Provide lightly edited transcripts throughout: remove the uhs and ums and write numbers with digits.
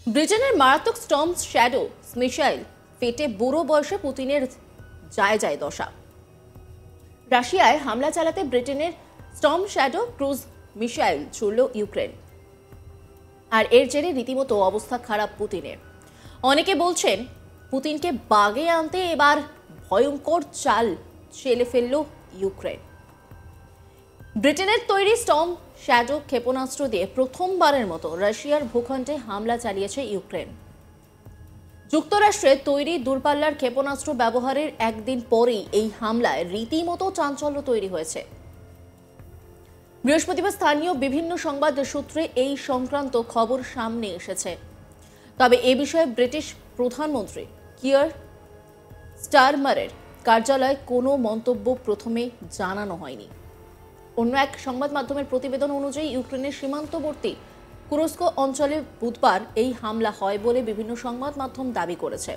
ব্রিটেনের মারাত্মক Sturm shadow missile ফেটে বুড়ো বয়সে পুতিনের যায় যায় দশা। রাশিয়ায় হামলা চালাতে ব্রিটেনের স্টর্ম শ্যাডো ক্রুজ মিসাইল ছুড়ল ইউক্রেন, আর এর জেরে রীতিমতো অবস্থা খারাপ পুতিনের। অনেকে বলছেন পুতিনকে বাগে আনতে এবার ভয়ঙ্কর চাল চেলে ফেলল ইউক্রেন। ব্রিটেনের তৈরি স্টর্ম শ্যাডো ক্ষেপণাস্ত্র দিয়ে প্রথমবারের মতো রাশিয়ার ভূখণ্ডে হামলা চালিয়েছে ইউক্রেন। যুক্তরাষ্ট্রের তৈরি দূরপাল্লার ক্ষেপণাস্ত্র ব্যবহারের একদিন পরেই এই হামলায় রীতিমতো চাঞ্চল্য তৈরি হয়েছে। বৃহস্পতিবার স্থানীয় বিভিন্ন সংবাদ সূত্রে এই সংক্রান্ত খবর সামনে এসেছে। তবে এ বিষয়ে ব্রিটিশ প্রধানমন্ত্রী কিয়ার স্টারমারের কার্যালয়ে কোনো মন্তব্য প্রথমে জানানো হয়নি। অন্য এক সংবাদ মাধ্যমের প্রতিবেদন অনুযায়ী ইউক্রেনের সীমান্তবর্তী কুরস্ক অঞ্চলে বুধবার এই হামলা হয় বলে বিভিন্ন সংবাদ মাধ্যম দাবি করেছে।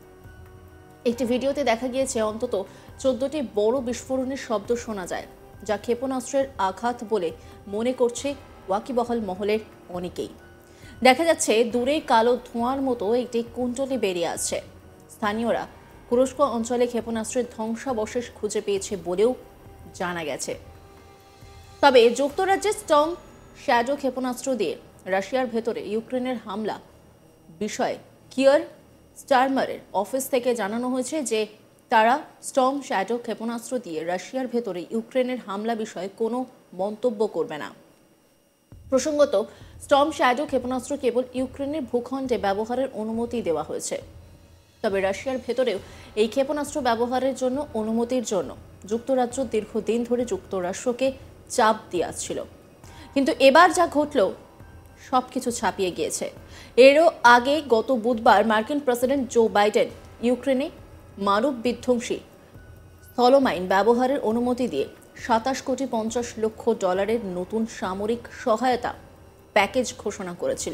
একটি ভিডিওতে দেখা গিয়েছে অন্তত 14টি বড় বিস্ফোরণের শব্দ শোনা যায়, যা ক্ষেপণাস্ত্রের আঘাত বলে মনে করছে ওয়াকিবহাল মহলের অনেকেই। দেখা যাচ্ছে দূরে কালো ধোঁয়ার মতো একটি কুণ্ডলী বেরিয়ে আসছে। স্থানীয়রা কুরস্ক অঞ্চলে ক্ষেপণাস্ত্রের ধ্বংসাবশেষ খুঁজে পেয়েছে বলেও জানা গেছে। তবে যুক্তরাজ্যের স্টর্ম শ্যাডো ক্ষেপণাস্ত্র দিয়ে রাশিয়ার ভেতরে ইউক্রেনের হামলা বিষয়ে কিয়ার স্টারমারের অফিস থেকে জানানো হয়েছে যে তারা স্টর্ম শ্যাডো ক্ষেপণাস্ত্র দিয়ে রাশিয়ার ভেতরে ইউক্রেনের হামলা বিষয়ে কোনো মন্তব্য করবে না। প্রসঙ্গত, স্টর্ম শ্যাডো ক্ষেপণাস্ত্র কেবল ইউক্রেনের ভূখণ্ডে ব্যবহারের অনুমতি দেওয়া হয়েছে। তবে রাশিয়ার ভেতরেও এই ক্ষেপণাস্ত্র ব্যবহারের জন্য অনুমতির জন্য যুক্তরাজ্য দীর্ঘদিন ধরে যুক্তরাষ্ট্রকে চাপ দিয়ে আসছিল। কিন্তু এবার যা ঘটল সবকিছু ছাপিয়ে গিয়েছে। এরও আগে গত বুধবার মার্কিন প্রেসিডেন্ট জো বাইডেন ইউক্রেনে মানব বিধ্বংসী স্থলমাইন ব্যবহারের অনুমতি দিয়ে $27.50 কোটি নতুন সামরিক সহায়তা প্যাকেজ ঘোষণা করেছিল।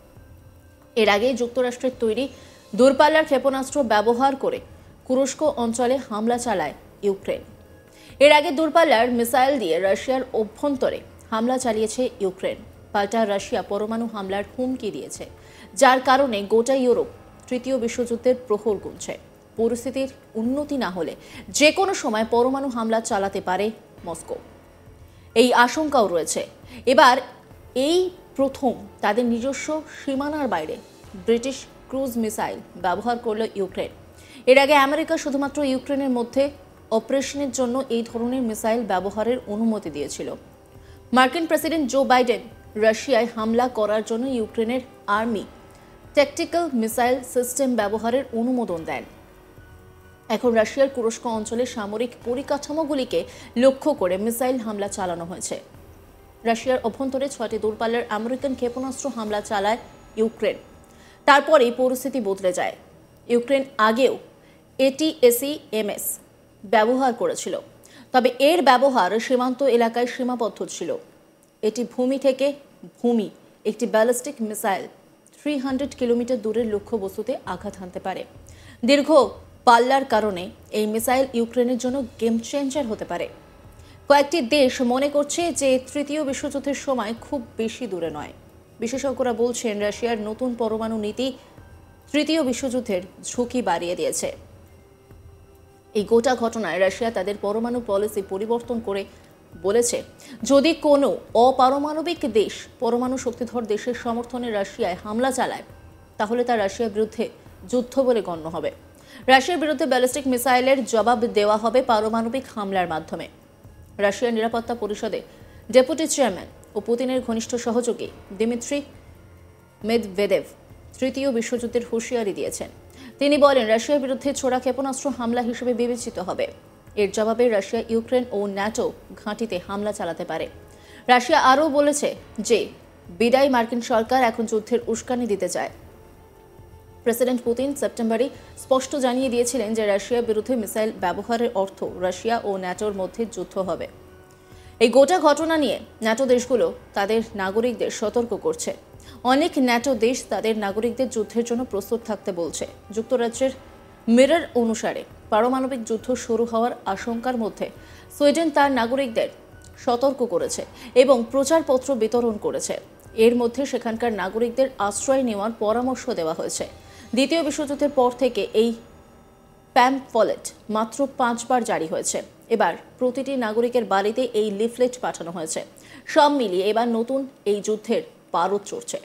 এর আগে যুক্তরাষ্ট্রের তৈরি দূরপাল্লার ক্ষেপণাস্ত্র ব্যবহার করে কুরস্ক অঞ্চলে হামলা চালায় ইউক্রেন। এর আগে দূরপাল্লার মিসাইল দিয়ে রাশিয়ার অভ্যন্তরে হামলা চালিয়েছে ইউক্রেন। পাল্টা রাশিয়া পরমাণু হামলার হুমকি দিয়েছে, যার কারণে গোটা ইউরোপ তৃতীয় বিশ্বযুদ্ধের প্রহর গুনছে। পরিস্থিতির উন্নতি না হলে যে কোনো সময় পরমাণু হামলা চালাতে পারে মস্কো, এই আশঙ্কাও রয়েছে। এবার এই প্রথম তাদের নিজস্ব সীমানার বাইরে ব্রিটিশ ক্রুজ মিসাইল ব্যবহার করল ইউক্রেন। এর আগে আমেরিকা শুধুমাত্র ইউক্রেনের মধ্যে অপারেশনের জন্য এই ধরনের মিসাইল ব্যবহারের অনুমতি দিয়েছিল। মার্কিন প্রেসিডেন্ট জো বাইডেন রাশিয়ায় হামলা করার জন্য ইউক্রেনের আর্মি ট্যাকটিক্যাল মিসাইল সিস্টেম ব্যবহারের অনুমোদন দেন। এখন রাশিয়ার কুরস্ক অঞ্চলের সামরিক পরিকাঠামোগুলিকে লক্ষ্য করে মিসাইল হামলা চালানো হয়েছে। রাশিয়ার অভ্যন্তরে 6টি দূরপাল্লার আমেরিকান ক্ষেপণাস্ত্র হামলা চালায় ইউক্রেন। তারপরেই পরিস্থিতি বদলে যায়। ইউক্রেন আগেও ATACMS ব্যবহার করেছিল, তবে এর ব্যবহার সীমান্ত এলাকায় সীমাবদ্ধ ছিল। এটি ভূমি থেকে ভূমি একটি ব্যালিস্টিক মিসাইল 300 কিলোমিটার দূরের লক্ষ্যবস্তুতে আঘাত হানতে পারে। দীর্ঘ পাল্লার কারণে এই মিসাইল ইউক্রেনের জন্য গেম চেঞ্জার হতে পারে। কয়েকটি দেশ মনে করছে যে তৃতীয় বিশ্বযুদ্ধের সময় খুব বেশি দূরে নয়। বিশেষজ্ঞরা বলছেন রাশিয়ার নতুন পরমাণু নীতি তৃতীয় বিশ্বযুদ্ধের ঝুঁকি বাড়িয়ে দিয়েছে। এই গোটা ঘটনায় রাশিয়া তাদের পরমাণু পলিসি পরিবর্তন করে বলেছে, যদি কোনো অপারমাণবিক দেশ পরমাণু শক্তিধর দেশের সমর্থনে রাশিয়ায় হামলা চালায় তাহলে তা রাশিয়ার বিরুদ্ধে যুদ্ধ বলে গণ্য হবে। রাশিয়ার বিরুদ্ধে ব্যালিস্টিক মিসাইলের জবাব দেওয়া হবে পারমাণবিক হামলার মাধ্যমে। রাশিয়ার নিরাপত্তা পরিষদে ডেপুটি চেয়ারম্যান ও পুতিনের ঘনিষ্ঠ সহযোগী দিমিত্রি মেদভেদেভ তৃতীয় বিশ্বযুদ্ধের হুঁশিয়ারি দিয়েছেন। তিনি বলেন, রাশিয়ার বিরুদ্ধে ছোড়া ক্ষেপণাস্ত্র হামলা হিসেবে বিবেচিত হবে। এর জবাবে রাশিয়া ইউক্রেন ও ন্যাটো ঘাঁটিতে হামলা চালাতে পারে। রাশিয়া আরও বলেছে যে বিদায়ী মার্কিন সরকার এখন যুদ্ধের উস্কানি দিতে চায়। প্রেসিডেন্ট পুতিন সেপ্টেম্বরে স্পষ্ট জানিয়ে দিয়েছিলেন যে রাশিয়ার বিরুদ্ধে মিসাইল ব্যবহারের অর্থ রাশিয়া ও ন্যাটোর মধ্যে যুদ্ধ হবে। এই গোটা ঘটনা নিয়ে ন্যাটো দেশগুলো তাদের নাগরিকদের সতর্ক করছে। অনেক ন্যাটো দেশ তাদের নাগরিকদের যুদ্ধের জন্য প্রস্তুত থাকতে বলছে। যুক্তরাজ্যের মিরর অনুসারে পারমাণবিক যুদ্ধ শুরু হওয়ার আশঙ্কার মধ্যে সুইডেন তার নাগরিকদের সতর্ক করেছে এবং প্রচারপত্র বিতরণ করেছে। এর মধ্যে সেখানকার নাগরিকদের আশ্রয় নেওয়ার পরামর্শ দেওয়া হয়েছে। দ্বিতীয় বিশ্বযুদ্ধের পর থেকে এই প্যাম্পলেট মাত্র 5 বার জারি হয়েছে। এবার প্রতিটি নাগরিকের বাড়িতে এই লিফলেট পাঠানো হয়েছে। সব মিলিয়ে এবার নতুন এই যুদ্ধের পারদ চড়ছে।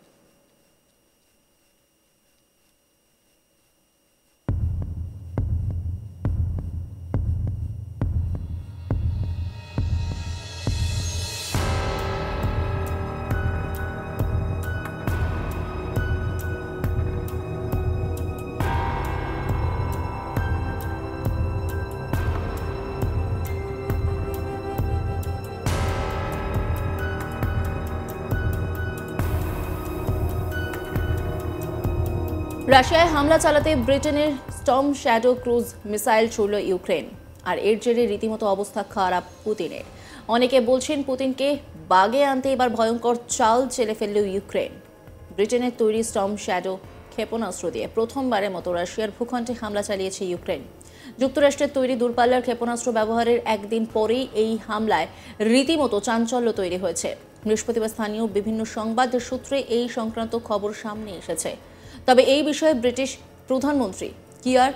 রাশিয়ায় হামলা চালাতে ব্রিটেনের স্টর্ম শ্যাডো ক্রুজ মিসাইল ছুড়ল ইউক্রেন, আর এর জেরে রীতিমতো অবস্থা খারাপ পুতিনের। অনেকে বলছেন পুতিনকে বাগে আনতে এবার ভয়ঙ্কর চাল চেলে ফেলল ইউক্রেন। ব্রিটেনের তৈরি স্টর্ম শ্যাডো ক্ষেপণাস্ত্র দিয়ে প্রথমবারের মতো রাশিয়ার ভূখণ্ডে হামলা চালিয়েছে ইউক্রেন। যুক্তরাষ্ট্রের তৈরি দূরপাল্লার ক্ষেপণাস্ত্র ব্যবহারের একদিন পরেই এই হামলায় রীতিমতো চাঞ্চল্য তৈরি হয়েছে। বৃহস্পতিবার স্থানীয় বিভিন্ন সংবাদ সূত্রে এই সংক্রান্ত খবর সামনে এসেছে। তবে এই বিষয়ে ব্রিটিশ প্রধানমন্ত্রী কিয়ার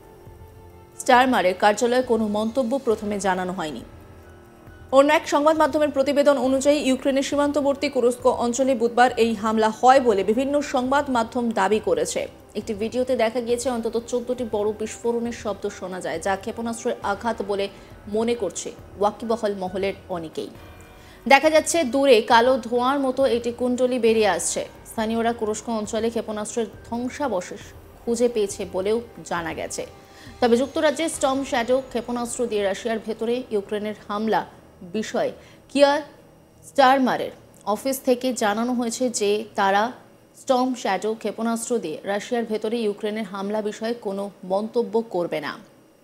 স্টারমারের কার্যালয়ে কোনো মন্তব্য প্রথমে জানানো হয়নি। অন্য এক সংবাদ মাধ্যমের প্রতিবেদন অনুযায়ী ইউক্রেনের সীমান্তবর্তী কুরস্ক অঞ্চলে বুধবার এই হামলা হয় বলে বিভিন্ন সংবাদ মাধ্যম দাবি করেছে। একটি ভিডিওতে দেখা গিয়েছে অন্তত 14টি বড় বিস্ফোরণের শব্দ শোনা যায়, যা ক্ষেপণাস্ত্রের আঘাত বলে মনে করছে ওয়াকিবহাল মহলের অনেকেই। দেখা যাচ্ছে দূরে কালো ধোঁয়ার মতো এটি কুণ্ডলী বেরিয়ে আসছে। স্থানীয়রা কুরস্ক অঞ্চলে ক্ষেপণাস্ত্রের ধ্বংসাবশেষ খুঁজে পেয়েছে বলেও জানা গেছে। তবে যুক্তরাজ্যের স্টর্ম শ্যাডো ক্ষেপণাস্ত্র দিয়ে রাশিয়ার ভেতরে ইউক্রেনের হামলা বিষয়ে কিয়ার স্টারমারের অফিস থেকে জানানো হয়েছে যে তারা স্টর্ম শ্যাডো ক্ষেপণাস্ত্র দিয়ে রাশিয়ার ভেতরে ইউক্রেনের হামলা বিষয়ে কোনো মন্তব্য করবে না।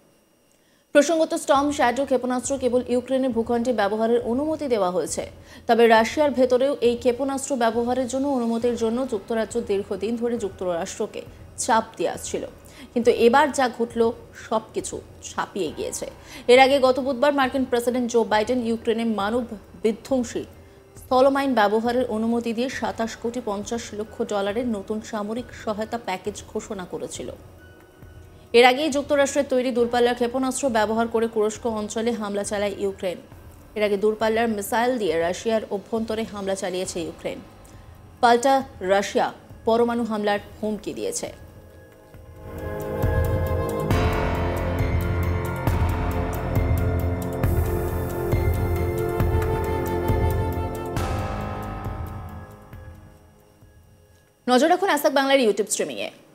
প্রসঙ্গত, স্টর্ম শ্যাডো ক্ষেপণাস্ত্র কেবল ইউক্রেনের ভূখণ্ডে ব্যবহারের অনুমতি দেওয়া হয়েছে। তবে রাশিয়ার ভেতরেও এই ক্ষেপণাস্ত্র ব্যবহারের জন্য অনুমতির জন্য যুক্তরাজ্য দীর্ঘদিন ধরে যুক্তরাষ্ট্রকে চাপ দিয়ে আসছিল। কিন্তু এবার যা ঘটল সবকিছু ছাপিয়ে গিয়েছে। এর আগে গত বুধবার মার্কিন প্রেসিডেন্ট জো বাইডেন ইউক্রেনে মানব বিধ্বংসী স্থলমাইন ব্যবহারের অনুমতি দিয়ে $27.50 কোটি নতুন সামরিক সহায়তা প্যাকেজ ঘোষণা করেছিল। এর আগেই যুক্তরাষ্ট্রের তৈরি দূরপাল্লার ক্ষেপণাস্ত্র ব্যবহার করে কুরস্ক অঞ্চলে হামলা চালায় ইউক্রেন। এর আগে দূরপাল্লার মিসাইল দিয়ে রাশিয়ার অভ্যন্তরে হামলা চালিয়েছে ইউক্রেন। পাল্টা রাশিয়া পরমাণু হামলার হুমকি দিয়েছে। নজর রাখুন আজ তাক বাংলার ইউটিউব স্ট্রিমিংয়ে।